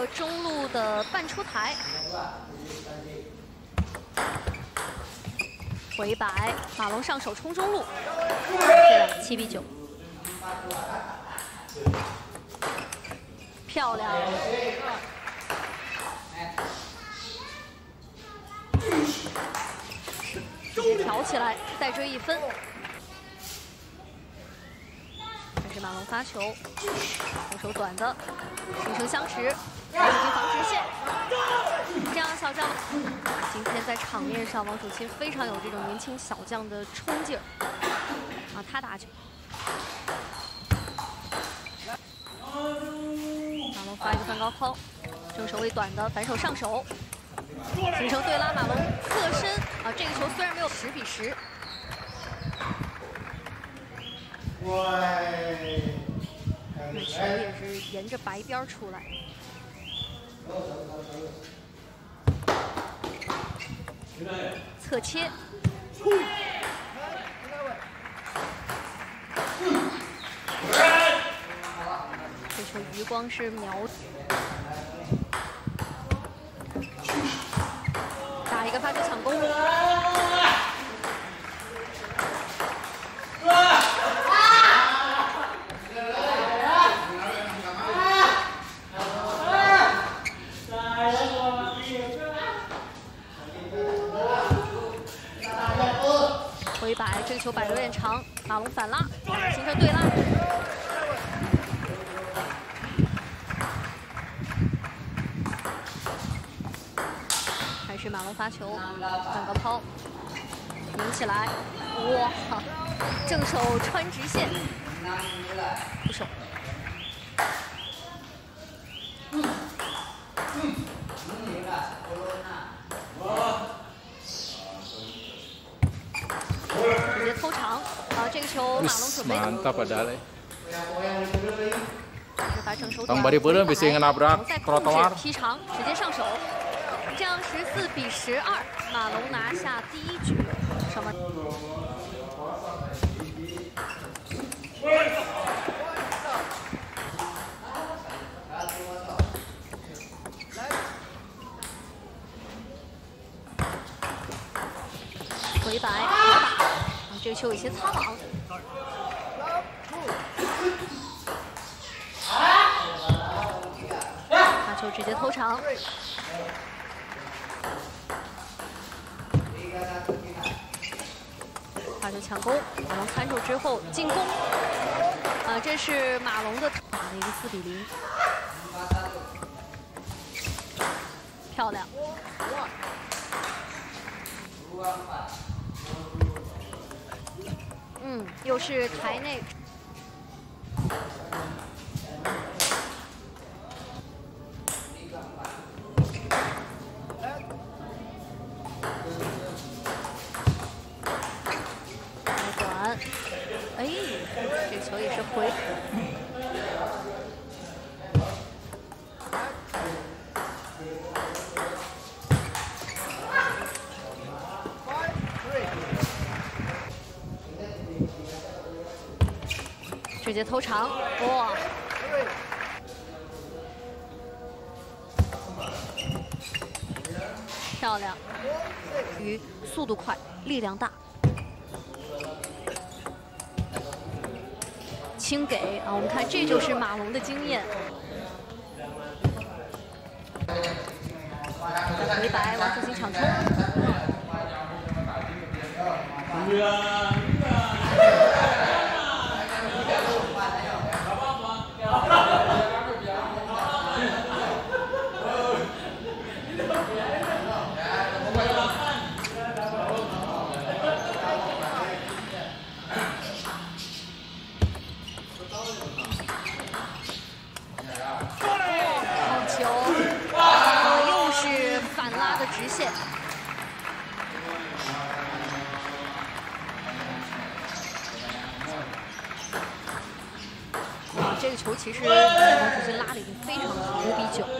个中路的半出台。回摆，马龙上手冲中路，7比9，漂亮。直接挑起来，再追1分。这是马龙发球，出手短的，形成相持，对防直线。这样小将，今天在场面上，王楚钦非常有这种年轻小将的冲劲儿。啊，他打球，马龙发一个翻高抛，正手位短的反手上手，形成对拉，马龙侧身。啊，这个球虽然没有10比10。那球也是沿着白边出来。侧切，这球余光是瞄，打一个发球抢攻。回摆，这个球摆得有点长，马龙反拉，形成对拉。还是马龙发球，反高抛，拧起来，哇，正手穿直线，不手。直接偷长，啊，这个球马龙准备的。 Mantap padahal ya. 是白成手短， Bang Bari bisa ngelabrak 再控制 trotoar. 踢长，直接上手，这样14比12，马龙拿下第1局。双方。回摆，这个球有些擦网。发球直接偷长。发球抢攻，马龙看住之后进攻。这是马龙的打了一个4比0，漂亮。又是台内。短，哎，这球也是回。直接偷长，哇！漂亮，于速度快，力量大，轻给啊！我们看，这就是马龙的经验。回白，王楚钦抢冲。直线，这个球其实王楚钦拉的已经非常好，5比9。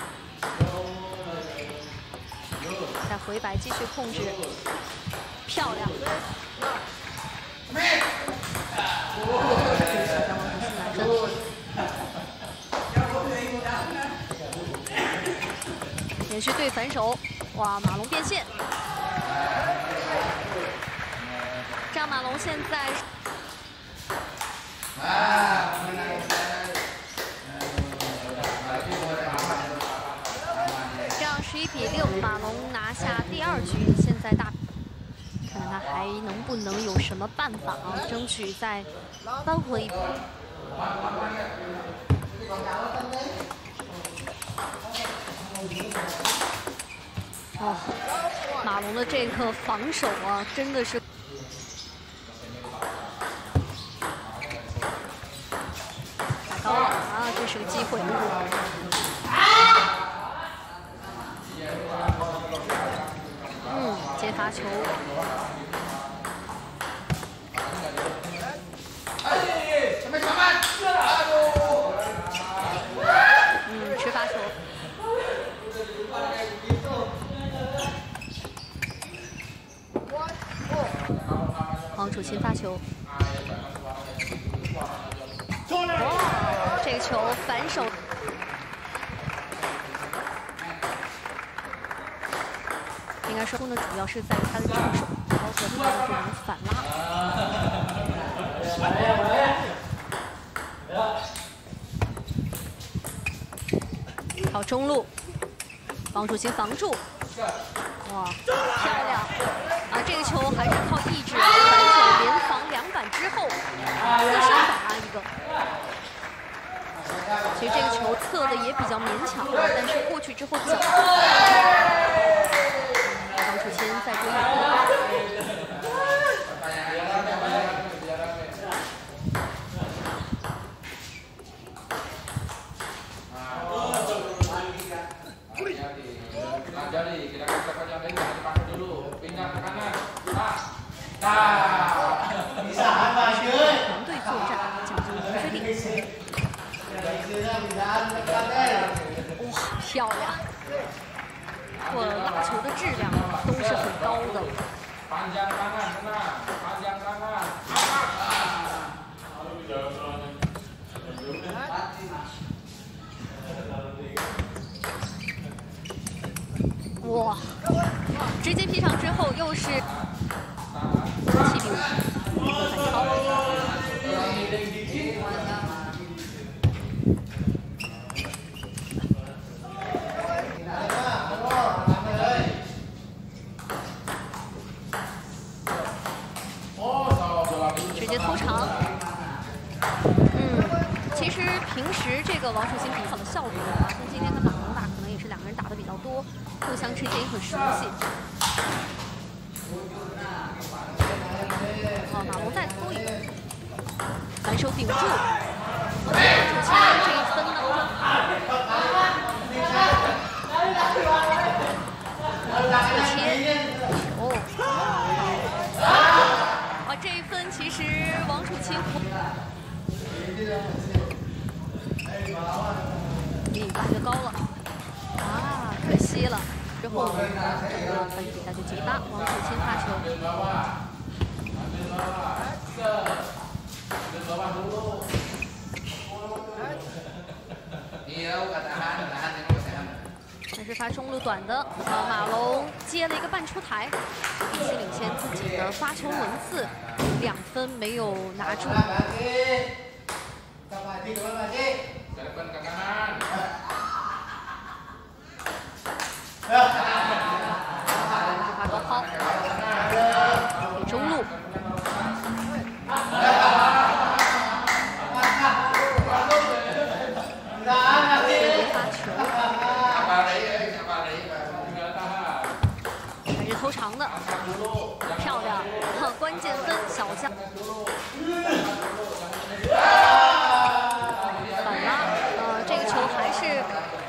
再回摆继续控制，漂亮。小将王楚钦来分。 连续对反手，哇，马龙变线。张马龙现在这样11比6，马龙拿下第2局。现在看看他还能不能有什么办法啊，争取再扳回。哦，马龙的这个防守啊，真的是。打高了啊，这是个机会。接发球。吃发球。王楚钦发球。哇，这个球反手。应该说功的主要是在于他的正手，包括他的这种反拉。好，中路，王楚钦防住，哇，漂亮！啊，这个球还是靠意志，反手连防2板之后，自身反拉一个。其实这个球测的也比较勉强，但是过去之后脚。王楚钦再追1分。团队作战讲究凝聚力。哇，漂亮！拉球的质量都是很高的。哇！直接劈上之后又是7比5，反超。直接偷长。其实平时这个王楚钦比较的效果，像今天跟马龙打，可能也是2个人打的比较多，互相之间也很熟悉。马龙再偷一个，反手顶住。王楚钦这1分呢？切球。这1分其实王楚钦打得高了，啊，可惜了。之后呢，整个本比赛就结束。王楚钦发球。但是发中路短的，马龙接了一个半出台，一起领先自己的发球轮次，2分没有拿住。发高抛，给中路。发球。还是偷长的，漂亮！关键分小将。反拉，这个球还是。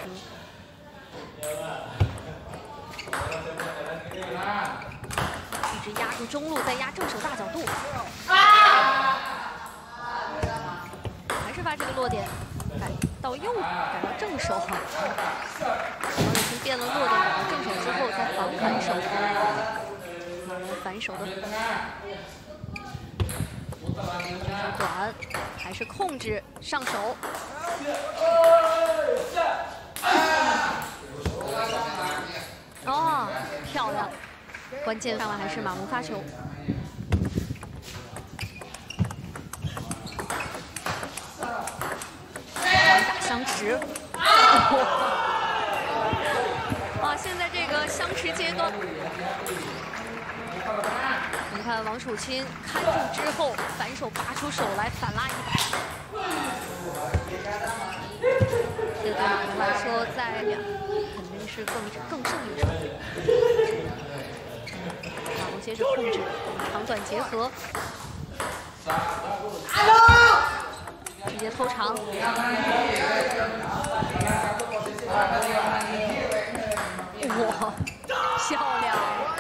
一直压住中路，再压正手大角度，还是发这个落点，改到正手。王楚钦变了落点，改到正手之后再防反手，马龙反手的正手短，还是控制上手。 哦，漂亮！关键上来还是马龙发球。打相持。哇，现在这个相持阶段，你看王楚钦看住之后，反手拔出手来反拉一把。这对马龙来说，在肯定是更胜一筹。马龙接着控制，长短结合，直接偷长。哇，漂亮！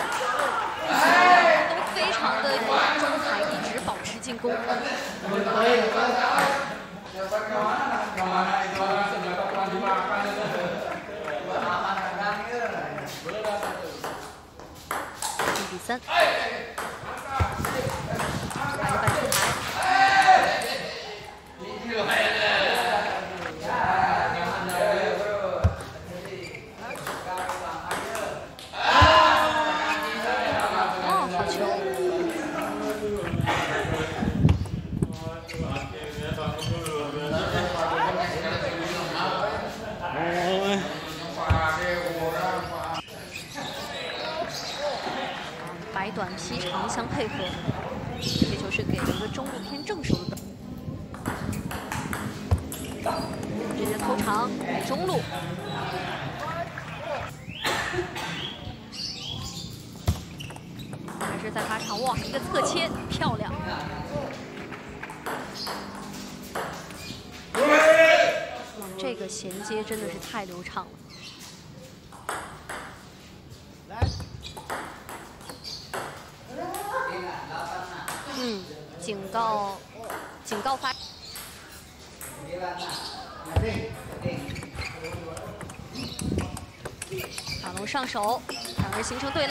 都非常的有中台，一直保持进攻。1比3，打一半出台。白短劈长相配合，这球是给了一个中路偏正手的，直接偷长给中路，还是在发长，哇，一个侧切漂亮。这个衔接真的是太流畅了。警告发。马龙上手，两人形成对垒。